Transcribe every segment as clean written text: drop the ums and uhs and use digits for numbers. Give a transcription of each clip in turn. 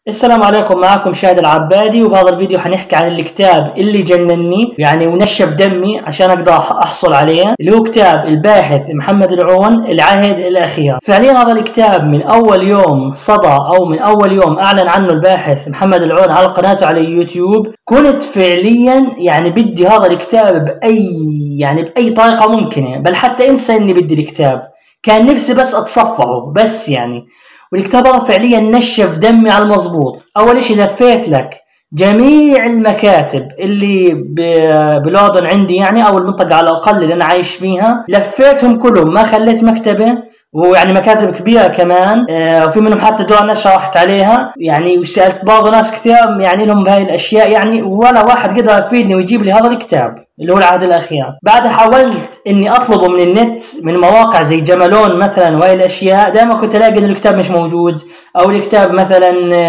السلام عليكم، معكم شاهد العبادي. وبهذا الفيديو حنحكي عن الكتاب اللي جنني يعني ونشف دمي عشان اقدر احصل عليه، اللي هو كتاب الباحث محمد العون العهد الاخير. فعليا هذا الكتاب من اول يوم صدى او من اول يوم اعلن عنه الباحث محمد العون على قناته على يوتيوب، كنت فعليا يعني بدي هذا الكتاب باي طريقة ممكنة، بل حتى انسى اني بدي الكتاب، كان نفسي بس اتصفحه بس يعني. والكتاب هذا فعليا نشف دمي على المضبوط. اول اشي لفيت لك جميع المكاتب اللي بلودن عندي يعني، او المنطقة على الاقل اللي انا عايش فيها، لفيتهم كلهم ما خليت مكتبة، ويعني مكاتب كبيرة كمان، وفي منهم حتى دور نشر رحت عليها يعني، وسألت بعض ناس كثير يعني لهم بهاي الاشياء يعني، ولا واحد قدر يفيدني ويجيب لي هذا الكتاب اللي هو العهد الاخير. بعدها حاولت اني اطلبه من النت من مواقع زي جملون مثلا وهي الاشياء، دائما كنت الاقي ان الكتاب مش موجود، او الكتاب مثلا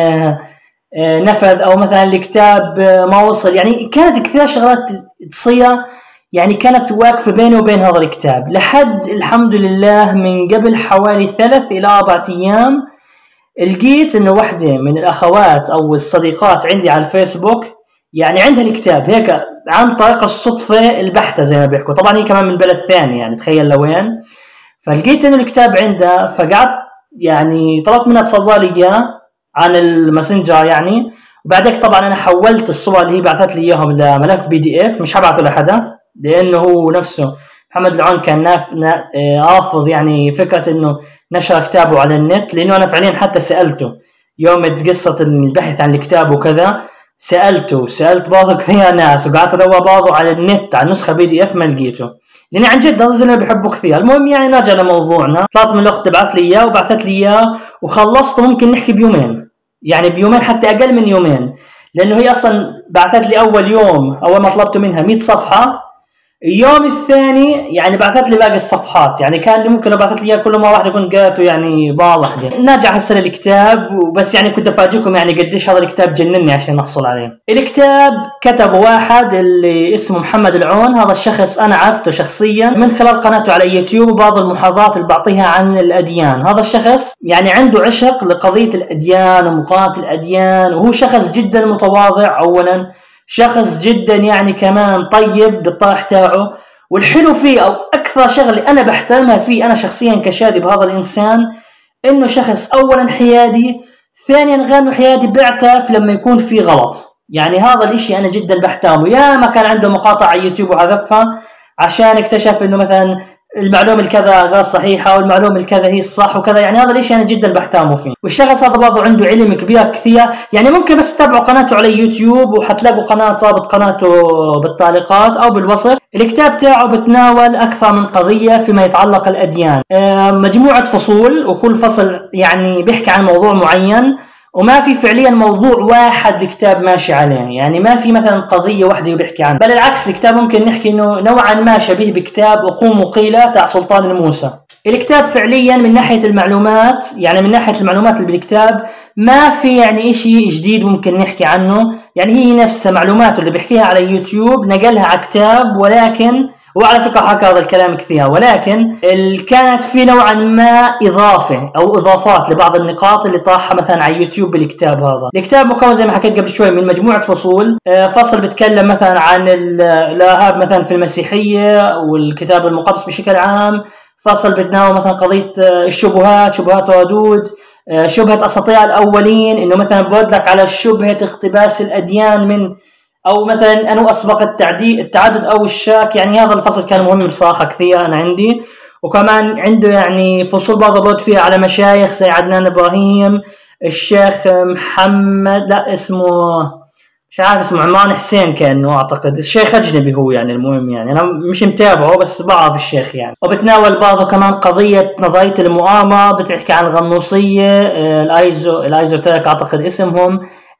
نفذ، او مثلا الكتاب ما وصل. يعني كانت كثير شغلات تصير يعني، كانت واقفة بيني وبين هذا الكتاب، لحد الحمد لله من قبل حوالي 3 إلى 4 أيام لقيت انه واحدة من الاخوات او الصديقات عندي على الفيسبوك يعني عندها الكتاب هيك عن طريق الصدفة البحتة زي ما بيحكوا. طبعا هي كمان من بلد ثاني يعني، تخيل لوين. فلقيت انه الكتاب عندها، فقعدت يعني طلبت منها تصور لي اياه عن الماسنجر يعني. وبعدك طبعا انا حولت الصور اللي هي بعثت لي اياهم لملف PDF، مش حبعثه لحدا لانه هو نفسه محمد العون كان رافض يعني فكرة انه نشر كتابه على النت، لانه انا فعليا حتى سألته يوم قصة البحث عن الكتاب وكذا، سألت بعض كثير ناس، وقعدت ادور بعضه على النت على نسخة PDF ما لقيته، لاني عن جد هذا الزلمه بحبه كثير. المهم يعني نرجع لموضوعنا. طلعت من الاخت تبعث لي اياه وبعثت لي اياه وخلصته ممكن نحكي بيومين، يعني بيومين حتى اقل من يومين، لانه هي اصلا بعثت لي اول يوم اول ما طلبته منها 100 صفحه، اليوم الثاني يعني بعثت لي باقي الصفحات، يعني كان لي ممكن لو بعثت لي كل مره واحده كنت قرأته يعني بار واحده. نرجع هسه للكتاب، وبس يعني كنت افاجئكم يعني قديش هذا الكتاب جنني عشان احصل عليه. الكتاب كتبه واحد اللي اسمه محمد العون، هذا الشخص انا عرفته شخصيا من خلال قناته على يوتيوب وبعض المحاضرات اللي بعطيها عن الاديان. هذا الشخص يعني عنده عشق لقضيه الاديان ومقارنه الاديان، وهو شخص جدا متواضع اولا، شخص جدا يعني كمان طيب بالطرح تاعه. والحلو فيه او اكثر شغله انا بحترمها فيه انا شخصيا كشادي بهذا الانسان، انه شخص اولا حيادي، ثانيا غير انه حيادي بيعترف لما يكون في غلط. يعني هذا الاشي انا جدا بحترمه. يا ما كان عنده مقاطع على يوتيوب وحذفها عشان اكتشف انه مثلا المعلومة الكذا غير صحيحة والمعلومة الكذا هي الصح وكذا، يعني هذا الاشي انا جدا بحترمه فيه. والشخص هذا برضه عنده علم كبير كثير يعني، ممكن بس تتابعوا قناته على يوتيوب وحتلاقوا رابط قناته بالتعليقات او بالوصف. الكتاب تاعه بتناول اكثر من قضية فيما يتعلق الاديان، مجموعة فصول، وكل فصل يعني بيحكي عن موضوع معين، وما في فعليا موضوع واحد الكتاب ماشي عليه، يعني ما في مثلا قضية واحدة بيحكي عنها، بل العكس الكتاب ممكن نحكي انه نوعا ما شبيه بكتاب أقوم وقيلة تاع سلطان الموسى. الكتاب فعليا من ناحية المعلومات، يعني من ناحية المعلومات اللي بالكتاب ما في يعني اشي جديد ممكن نحكي عنه، يعني هي نفس معلوماته اللي بيحكيها على يوتيوب نقلها على كتاب. ولكن وعلى فكرة حكى هذا الكلام كثير، ولكن كانت في نوعا ما إضافة أو إضافات لبعض النقاط اللي طرحها مثلا على يوتيوب بالكتاب هذا. الكتاب مكون زي ما حكيت قبل شوي من مجموعة فصول، فصل بيتكلم مثلا عن الإرهاب مثلا في المسيحية والكتاب المقدس بشكل عام، فصل بتناول مثلا قضية الشبهات، شبهات وردود، شبهة أساطير الأولين، إنه مثلا بود لك على شبهة اقتباس الأديان من، او مثلا انه اسبق التعدد او الشاك. يعني هذا الفصل كان مهم بصراحه كثير انا عندي. وكمان عنده يعني فصول برضه بود فيها على مشايخ زي عدنان ابراهيم، الشيخ محمد لا اسمه مش عارف اسمه عمران حسين كانه اعتقد، الشيخ اجنبي هو يعني. المهم يعني انا مش متابعه بس بعرف الشيخ يعني. وبتناول بعضه كمان قضيه نظريه المؤامره، بتحكي عن الغنوصيه، الايزوتيريك اعتقد اسمهم،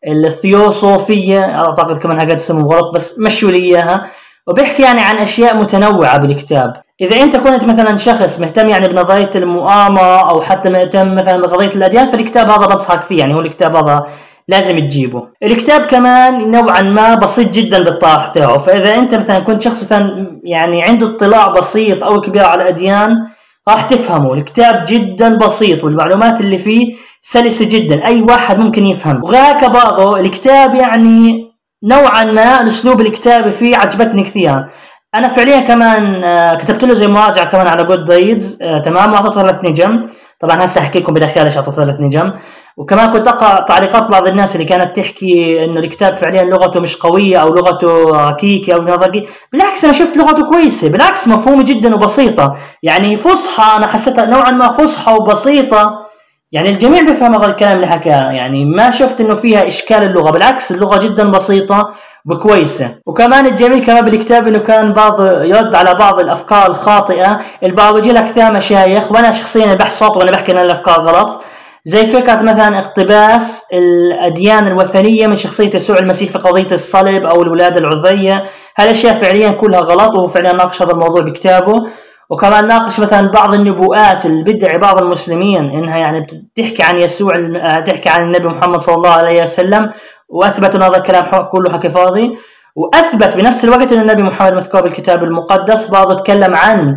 الثيوصوفية أعتقد كمان هقد اسمه غلط بس مشوا لي إياها. وبيحكي يعني عن أشياء متنوعة بالكتاب. إذا أنت كنت مثلا شخص مهتم يعني بنظرية المؤامرة أو حتى مهتم مثلا بقضية الأديان، فالكتاب هذا بنصحك فيه، يعني هو الكتاب هذا لازم تجيبه. الكتاب كمان نوعا ما بسيط جدا بالطرح تاعه، فإذا أنت مثلا كنت شخص مثلا يعني عنده اطلاع بسيط أو كبير على الأديان راح تفهمه. الكتاب جدا بسيط والمعلومات اللي فيه سلسة جدا، أي واحد ممكن يفهم. وغاك بعضه الكتاب يعني نوعا ما أسلوب الكتابة فيه عجبتني كثير. أنا فعليا كمان كتبت له زي مراجعة كمان على جود ريدز، تمام، وأعطيته 3 نجم. طبعا هسه أحكي لكم بالأخير ليش أعطيته 3 نجم. وكمان كنت أقرأ تعليقات بعض الناس اللي كانت تحكي إنه الكتاب فعليا لغته مش قوية أو لغته ركيكة أو رقيقة. بالعكس أنا شفت لغته كويسة، بالعكس مفهومة جدا وبسيطة، يعني فصحى، أنا حسيتها نوعا ما فصحى وبسيطة، يعني الجميع بيفهم هذا الكلام اللي حكاه، يعني ما شفت إنه فيها إشكال اللغة، بالعكس اللغة جدا بسيطة وكويسة. وكمان الجميل كمان بالكتاب إنه كان بعض يرد على بعض الأفكار الخاطئة. البعض يجي لك كثير مشايخ، وأنا شخصيا بحث صوت وأنا بحكي إن الأفكار غلط، زي فكرة مثلا اقتباس الأديان الوثنية من شخصية يسوع المسيح في قضية الصلب أو الولادة العذرية. هالأشياء فعليا كلها غلط، وفعلا ناقش هذا الموضوع بكتابه. وكمان ناقش مثلا بعض النبوءات اللي بيدعي بعض المسلمين إنها يعني بتحكي عن يسوع، تحكي عن النبي محمد صلى الله عليه وسلم، وأثبت أن هذا الكلام كله حكي فاضي. وأثبت بنفس الوقت أن النبي محمد مذكور بالكتاب المقدس. بعض تكلم عن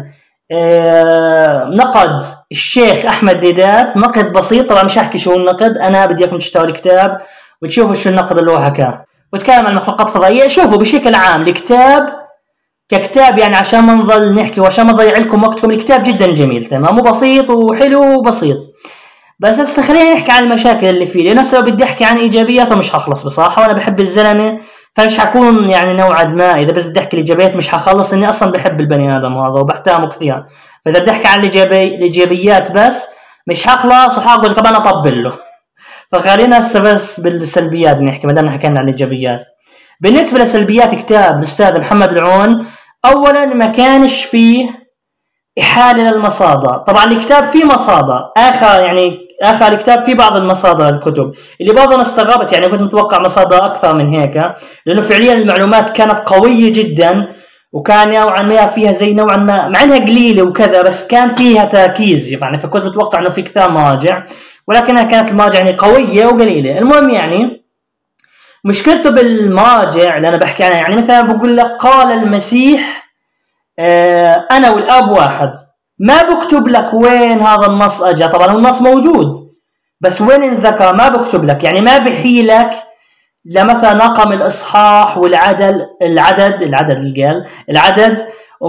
نقد الشيخ أحمد ديدات، نقد بسيط، طبعا مش هحكي شو النقد، أنا بدي إياكم تشتروا الكتاب وتشوفوا شو النقد اللي هو حكاه. وتكلم عن المخلوقات الفضائية. شوفوا بشكل عام الكتاب ككتاب، يعني عشان ما نضل نحكي وعشان ما نضيع لكم وقتكم، الكتاب جدا جميل، تمام، وبسيط وحلو وبسيط. بس هسه خلينا نحكي عن المشاكل اللي فيه، لأنه هسه لو بدي أحكي عن إيجابياته مش هخلص بصراحة، وأنا بحب الزلمة، فمش حكون يعني نوعا ما إذا بس بدي أحكي الإيجابيات مش هخلص، إني أصلا بحب البني آدم هذا وبحترمه كثير. فإذا بدي أحكي عن الإيجابيات بس مش هخلص، وحاقعد كمان أطبل له. فخلينا هسه بس بالسلبيات نحكي، ما دام حكينا عن الإيجابيات. بالنسبة لسلبيات كتاب الأستاذ محمد العون، أولا ما كانش فيه إحالة للمصادر. طبعا الكتاب فيه مصادر، آخر الكتاب فيه بعض المصادر الكتب اللي برضه أنا استغربت، يعني كنت متوقع مصادر أكثر من هيك، لأنه فعليا المعلومات كانت قوية جدا، وكان نوعا ما فيها زي نوعا ما مع انها قليله وكذا، بس كان فيها تركيز يعني، فكنت متوقع انه في كثير مراجع، ولكنها كانت المراجع يعني قويه وقليله. المهم يعني مشكلته بالمراجع اللي انا بحكي عنها، يعني مثلا بقول لك قال المسيح انا والاب واحد، ما بكتب لك وين هذا النص اجى. طبعا النص موجود بس وين الذكر ما بكتب لك، يعني ما بحي لك لمثلا رقم الاصحاح والعدد العدد،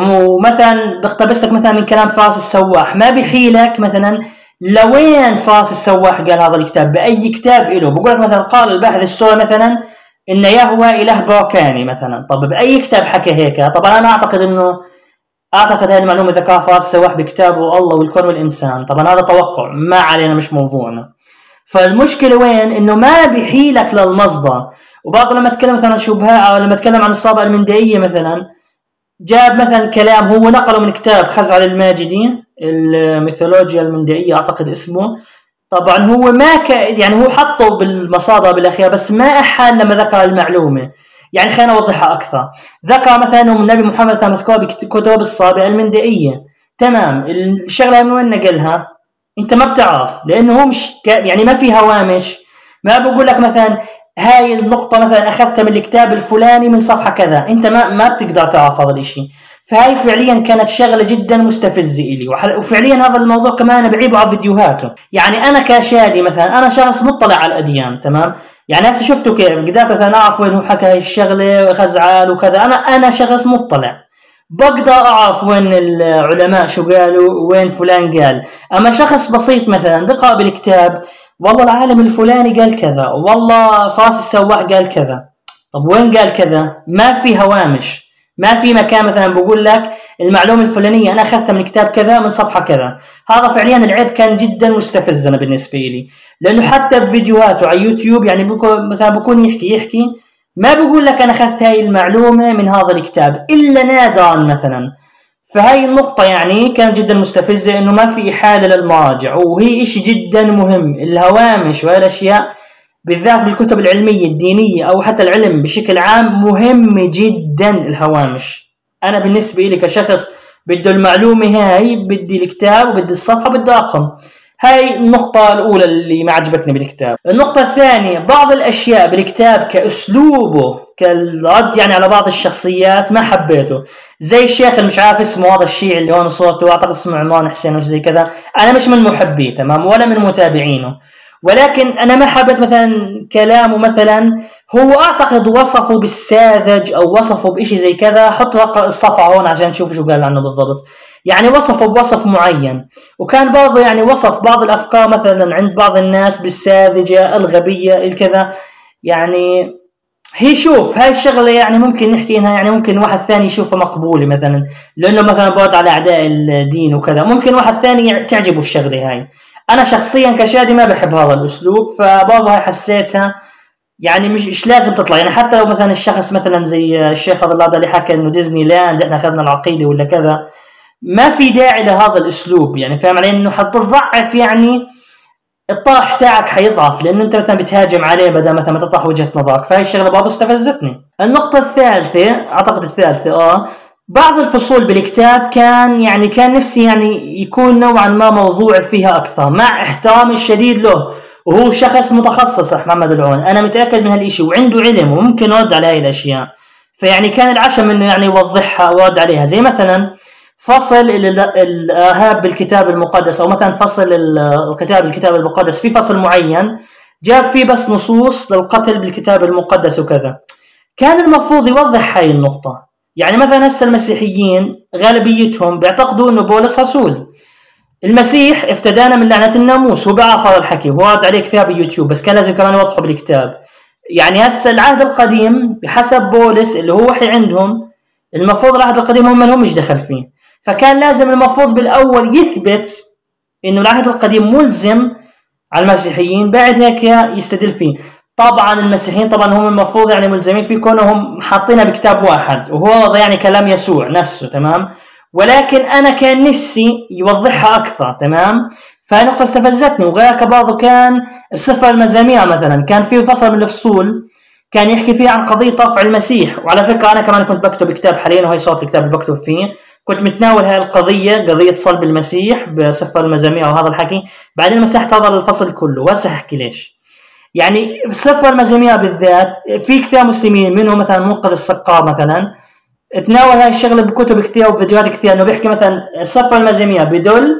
ومثلا بقتبس لك مثلا من كلام فاس السواح، ما بحي لك مثلا لوين فاس السواح قال هذا الكتاب، باي كتاب له. بقول لك مثلا قال الباحث السوري مثلا ان يهوى اله بركاني مثلا، طب باي كتاب حكى هيك؟ طبعا انا اعتقد هذه المعلومه ذكرها فاس السواح بكتابه الله والكون والانسان، طبعا هذا توقع ما علينا مش موضوعنا. فالمشكله وين؟ انه ما بيحيلك للمصدر. وبعض لما اتكلم مثلا عن شبهات او لما اتكلم عن الصابئه المندائيه مثلا، جاب مثلا كلام هو نقله من كتاب خزعل الماجدي الميثولوجيا المندائيه اعتقد اسمه. طبعا هو ما يعني هو حطه بالمصادر بالاخير، بس ما احال لما ذكر المعلومه. يعني خلينا اوضحها اكثر. ذكر مثلا انه النبي محمد مذكور بكتب الصابئه المندائيه، تمام، الشغله من وين نقلها؟ انت ما بتعرف، لانه هو مش يعني ما في هوامش، ما بقول لك مثلا هاي النقطة مثلا اخذتها من الكتاب الفلاني من صفحة كذا، انت ما بتقدر تعرف هذا الاشي. فهاي فعليا كانت شغلة جدا مستفزة إلي، وفعليا هذا الموضوع كمان انا بعيبه على فيديوهاته. يعني انا كشادي مثلا، انا شخص مطلع على الاديان، تمام، يعني هسه شفتوا كيف قدرت مثلا اعرف وين هو حكى هاي الشغلة وخزعال وكذا، انا شخص مطلع بقدر اعرف وين العلماء شو قالوا وين فلان قال. اما شخص بسيط مثلا بقرأ بالكتاب والله العالم الفلاني قال كذا، والله فاس السواح قال كذا، طب وين قال كذا؟ ما في هوامش، ما في مكان مثلا بقول لك المعلومة الفلانية انا اخذتها من كتاب كذا من صفحة كذا. هذا فعليا العيب كان جدا مستفزنا بالنسبة لي، لانه حتى بفيديوهاته على يوتيوب يعني مثلا بكون يحكي ما بقول لك انا اخذت هاي المعلومة من هذا الكتاب الا نادرا مثلا. فهاي النقطة يعني كانت جدا مستفزة، انه ما في احالة للمراجع، وهي اشي جدا مهم. الهوامش وهي الاشياء بالذات بالكتب العلمية الدينية او حتى العلم بشكل عام مهم جدا الهوامش. انا بالنسبة لي كشخص بده المعلومة هاي بدي الكتاب وبدي الصفحة بدي رقم. هاي النقطة الأولى اللي ما عجبتني بالكتاب. النقطة الثانية بعض الأشياء بالكتاب كأسلوبه كالرد يعني على بعض الشخصيات ما حبيته، زي الشيخ اللي مش عارف اسمه هذا الشيعي اللي هون صورته أعتقد اسمه عمران حسين وش زي كذا، أنا مش من محبيه تمام ولا من متابعينه، ولكن انا ما حبيت مثلا كلامه. مثلا هو اعتقد وصفه بالساذج او وصفه بإشي زي كذا. حط الصفحة هون عشان تشوف شو قال عنه بالضبط. يعني وصفه بوصف معين، وكان برضه يعني وصف بعض الافكار مثلا عند بعض الناس بالساذجة الغبية الكذا. يعني هي شوف هاي الشغلة يعني ممكن نحكي انها يعني ممكن واحد ثاني يشوفها مقبولة مثلا لانه مثلا بعد على اعداء الدين وكذا، ممكن واحد ثاني تعجبه الشغلة هاي. انا شخصيا كشادي ما بحب هذا الاسلوب، فبرضه هاي حسيتها يعني مش لازم تطلع. يعني حتى لو مثلا الشخص مثلا زي الشيخ هذا اللي حكى انه ديزني لاند احنا اخذنا العقيدة ولا كذا، ما في داعي لهذا الاسلوب. يعني فاهم علي انه حتضعف يعني الطرح تاعك حيضعف، لانه انت مثلا بتهاجم عليه بدل مثلا ما تطرح وجهة نظرك. فهي الشغله برضه استفزتني. النقطة الثالثة اعتقد الثالثة بعض الفصول بالكتاب كان نفسي يعني يكون نوعا ما موضوع فيها اكثر، مع احترامي الشديد له، وهو شخص متخصص محمد العون، انا متاكد من هالشيء وعنده علم وممكن يرد على هاي الاشياء. فيعني كان العشم انه يعني يوضحها ويرد عليها، زي مثلا فصل الارهاب بالكتاب المقدس، او مثلا فصل الكتاب المقدس في فصل معين جاب فيه بس نصوص للقتل بالكتاب المقدس وكذا. كان المفروض يوضح هاي النقطة. يعني مثلا هسه المسيحيين غالبيتهم بيعتقدوا انه بولس رسول. المسيح افتدانا من لعنة الناموس، هو بيعرف هذا الحكي، هو رد عليه كتاب يوتيوب، بس كان لازم كمان يوضحه بالكتاب. يعني هسه العهد القديم بحسب بولس اللي هو وحي عندهم، المفروض العهد القديم هم مش دخل فيه، فكان لازم المفروض بالاول يثبت انه العهد القديم ملزم على المسيحيين، بعد هيك يستدل فيه. طبعا المسيحيين طبعا هم المفروض يعني ملزمين فيه كونهم حاطينها بكتاب واحد، وهو يعني كلام يسوع نفسه، تمام. ولكن انا كان نفسي يوضحها اكثر، تمام. فهي نقطة استفزتني. وغيرك برضه كان بسفر المزامير مثلا كان فيه فصل من الفصول كان يحكي فيه عن قضية رفع المسيح. وعلى فكرة أنا كمان كنت بكتب كتاب حاليا، وهي صوت الكتاب اللي بكتب فيه، كنت متناول هاي القضية، قضية صلب المسيح بسفر المزامير وهذا الحكي. بعدين مسحت هذا الفصل كله، وهسه أحكي ليش. يعني في سفر المزامير بالذات في كثير مسلمين منهم مثلا منقذ السقار مثلا تناول هاي الشغلة بكتب كثير وفيديوهات كثير، إنه بيحكي مثلا سفر المزامير بدل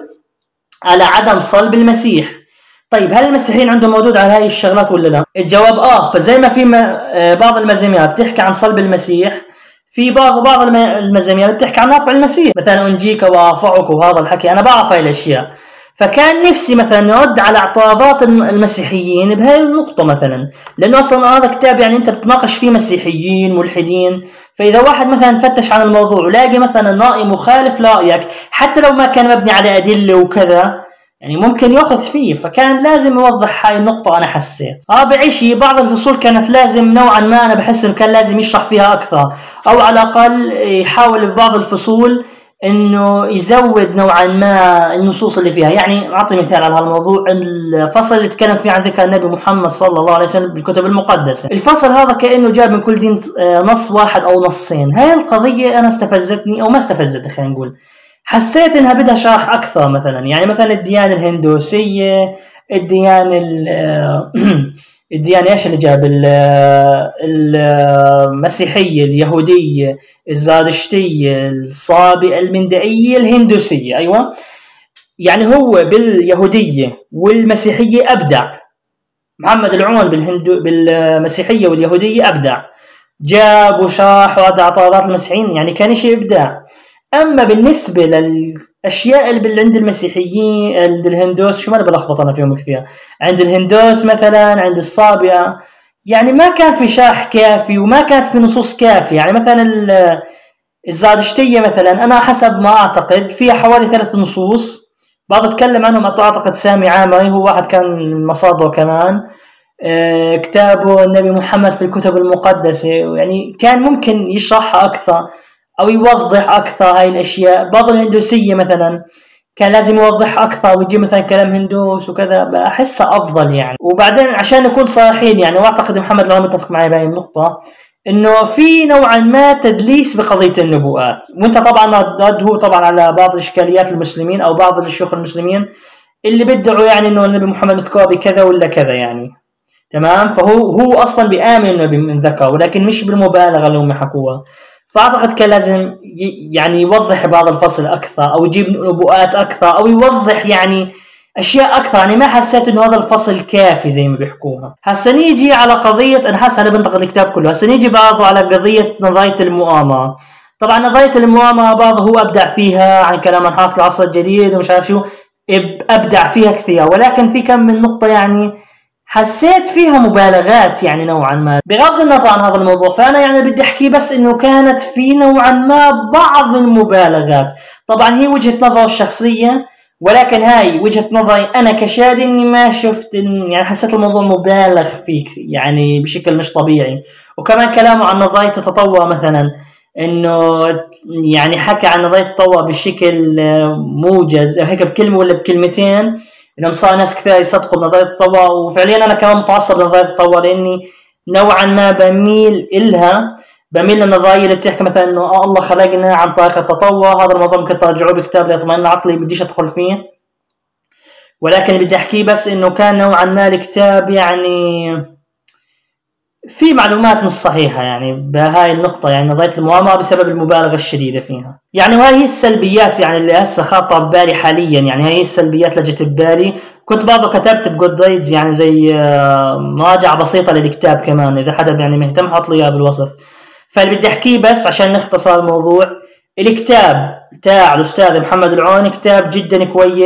على عدم صلب المسيح. طيب هل المسيحيين عندهم موجود على هاي الشغلات ولا لا؟ الجواب فزي ما في بعض المزامير بتحكي عن صلب المسيح، في بعض المزامير بتحكي عن رفع المسيح، مثلا انجيك وارفعك وهذا الحكي، انا بعرف هاي الاشياء. فكان نفسي مثلا نرد على اعتراضات المسيحيين بهاي النقطة مثلا، لانه اصلا هذا كتاب يعني انت بتناقش فيه مسيحيين ملحدين، فاذا واحد مثلا فتش عن الموضوع ولاقي مثلا رأي مخالف لرأيك حتى لو ما كان مبني على ادلة وكذا، يعني ممكن ياخذ فيه. فكان لازم يوضح هاي النقطة. أنا حسيت رابع شيء بعض الفصول كانت لازم نوعا ما، أنا بحس إنه كان لازم يشرح فيها أكثر، أو على الأقل يحاول ببعض الفصول إنه يزود نوعا ما النصوص اللي فيها. يعني أعطي مثال على هالموضوع، الفصل اللي تكلم فيه عن ذكر النبي محمد صلى الله عليه وسلم بالكتب المقدسة، الفصل هذا كأنه جاب من كل دين نص واحد أو نصين. هاي القضية أنا استفزتني، أو ما استفزتني خلينا نقول، حسيت انها بدها شرح اكثر. مثلا يعني مثلا الديانة الهندوسية، الديانة الديانة ايش اللي جاب، المسيحية، اليهودية، الزرادشتية، الصابئة، المندئية، الهندوسية، ايوه. يعني هو باليهودية والمسيحية ابدع، محمد العون بالمسيحية واليهودية ابدع، جاب وشرح وادى اعتراضات المسيحيين، يعني كان شيء ابداع. اما بالنسبه للاشياء اللي عند المسيحيين، عند الهندوس، شو ما انا بلخبط انا فيهم كثير، عند الهندوس مثلا، عند الصابئه، يعني ما كان في شرح كافي وما كانت في نصوص كافيه. يعني مثلا الزرادشتيه مثلا انا حسب ما اعتقد فيها حوالي 3 نصوص، بعض اتكلم عنهم اعتقد سامي عامري، هو واحد كان مصادره كمان، كتابه النبي محمد في الكتب المقدسه، يعني كان ممكن يشرحها اكثر او يوضح اكثر هاي الاشياء. بعض الهندوسيه مثلا كان لازم يوضح اكثر ويجي مثلا كلام هندوس وكذا، بحسها افضل يعني. وبعدين عشان نكون صريحين يعني، واعتقد محمد لو متفق معي بهاي النقطه، انه في نوعا ما تدليس بقضيه النبوءات. وانت طبعا رد هو طبعا على بعض اشكاليات المسلمين او بعض الشيوخ المسلمين اللي بيدعوا يعني انه النبي محمد مذكور بكذا ولا كذا يعني، تمام. فهو اصلا بيامن انه من ذكر، ولكن مش بالمبالغه اللي هم حكوها. فاعتقد كان لازم يعني يوضح بعض الفصل اكثر، او يجيب نبوءات اكثر، او يوضح يعني اشياء اكثر، يعني ما حسيت انه هذا الفصل كافي زي ما بيحكوها. هسا نيجي على قضيه، انا حاسس انا بنتقد الكتاب كله. هسا نيجي برضه على قضيه نظريه المؤامره. طبعا نظريه المؤامره بعض هو ابدع فيها عن كلام عن حركه العصر الجديد ومش عارف شو، ابدع فيها كثير، ولكن في كم من نقطه يعني حسيت فيها مبالغات يعني نوعا ما. بغض النظر عن هذا الموضوع، فانا يعني بدي احكي بس انه كانت في نوعا ما بعض المبالغات. طبعا هي وجهة نظر الشخصية، ولكن هاي وجهة نظري انا كشادي، اني ما شفت يعني حسيت الموضوع مبالغ فيه يعني بشكل مش طبيعي. وكمان كلامه عن نظرية التطور مثلا، انه يعني حكى عن نظرية التطور بشكل موجز هيك بكلمة ولا بكلمتين، انه صار ناس كثير يصدقوا بنظريه التطور. وفعليا انا كمان متعصب لنظريه التطور، لاني نوعا ما بميل للنظريه اللي بتحكي مثلا انه الله خلقنا عن طريق التطور. هذا الموضوع ممكن ترجعوه بكتاب لاطمئنان العقلي، بديش ادخل فيه، ولكن بدي احكيه بس انه كان نوعا ما الكتاب يعني في معلومات مش صحيحة يعني بهاي النقطة، يعني نظرية المؤامرة بسبب المبالغة الشديدة فيها. يعني وهي هي السلبيات يعني اللي هسه خاطرة ببالي حاليا، يعني هاي السلبيات اللي جت ببالي. كنت برضه كتبت بجودريدز يعني زي مراجعة بسيطة للكتاب كمان، إذا حدا يعني مهتم حط لي إياه بالوصف. فاللي بدي أحكيه بس عشان نختصر الموضوع، الكتاب تاع الأستاذ محمد العون كتاب جدا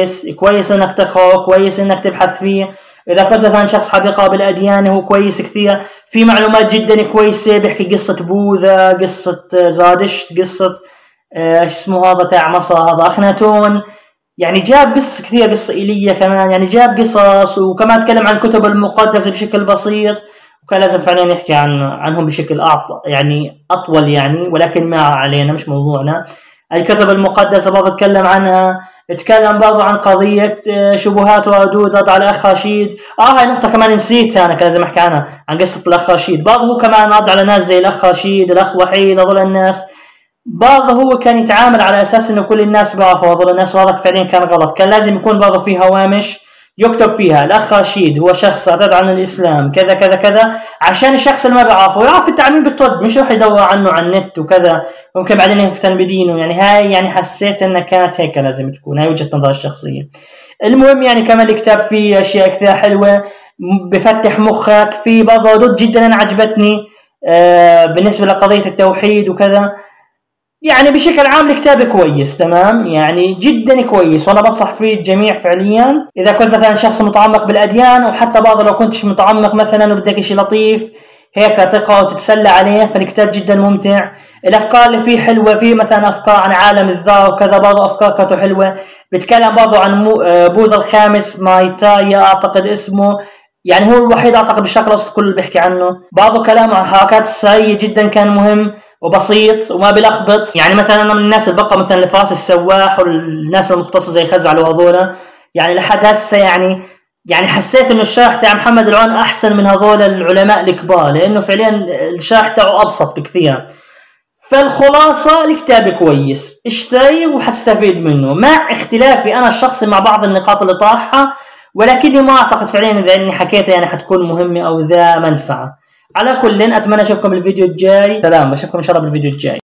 كويس إنك تقرأه، كويس إنك تبحث فيه. إذا كنت مثلا شخص حاب يقرأ بالأديان هو كويس كثير، في معلومات جدا كويسة، بيحكي قصة بوذا، قصة زادشت، قصة ايش اسمه هذا تاع مصر هذا أخناتون، يعني جاب قصص كثير، قصة إيليا كمان، يعني جاب قصص. وكمان تكلم عن الكتب المقدسة بشكل بسيط، وكان لازم فعلا نحكي عنهم بشكل يعني أطول يعني، ولكن ما علينا مش موضوعنا. الكتب المقدسة برضه تكلم عنها، تكلم برضه عن قضية شبهات وردود ضد على الأخ رشيد. هاي نقطة كمان نسيتها، أنا كان لازم أحكي عنها، عن قصة الأخ رشيد. برضه هو كمان رد على ناس زي الأخ رشيد، الأخ وحيد، هذول الناس برضه هو كان يتعامل على أساس إنه كل الناس بيعرفوا هذول الناس، وهذا فعليا كان غلط. كان لازم يكون برضه في هوامش يكتب فيها الأخ رشيد هو شخص اعتاد عن الإسلام كذا كذا كذا، عشان الشخص اللي ما بيعرفه يعرف التعميم بالطب، مش راح يدور عنه على النت وكذا، ممكن بعدين يفتن بدينه. يعني هاي يعني حسيت انها كانت هيك لازم تكون، هاي وجهة نظري الشخصية. المهم يعني كمان الكتاب فيه اشياء كثير حلوة بفتح مخك، في بعض ردود جدا انا عجبتني بالنسبة لقضية التوحيد وكذا. يعني بشكل عام الكتاب كويس تمام، يعني جدا كويس، وانا بنصح فيه الجميع فعليا اذا كنت مثلا شخص متعمق بالاديان، وحتى بعض لو كنتش متعمق مثلا وبدك شيء لطيف هيك تقرا وتتسلى عليه، فالكتاب جدا ممتع. الافكار اللي فيه حلوه، فيه مثلا افكار عن عالم الذر وكذا، برضه افكار كانت حلوه. بيتكلم برضه عن بوذا الخامس مايتايا اعتقد اسمه، يعني هو الوحيد اعتقد بالشرق الاوسط كله بيحكي عنه. بعضه كلامه عن الحركات السريه جدا كان مهم وبسيط وما بلخبط. يعني مثلا انا من الناس اللي بقرا مثلا لفراس السواح والناس المختصه زي خزعل وهذولا، يعني لحد هسه يعني حسيت انه الشرح تاع محمد العون احسن من هذول العلماء الكبار، لانه فعليا الشرح تاعه ابسط بكثير. فالخلاصة الكتاب كويس، اشتري وحتستفيد منه، مع اختلافي انا الشخصي مع بعض النقاط اللي طرحها، ولكني ما اعتقد فعليا اذا اني حكيتها يعني حتكون مهمة او ذا منفعة. على كل اتمنى اشوفكم بالفيديو الجاي، سلام، بشوفكم ان شاء الله بالفيديو الجاي.